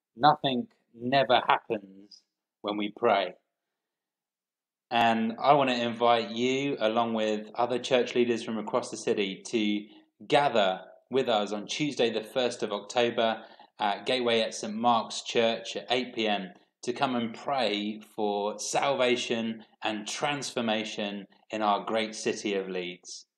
Nothing never happens when we pray. And I want to invite you, along with other church leaders from across the city, to gather with us on Tuesday, the 1st of October, at Gateway at St. Mark's Church at 8 p.m. to come and pray for salvation and transformation in our great city of Leeds.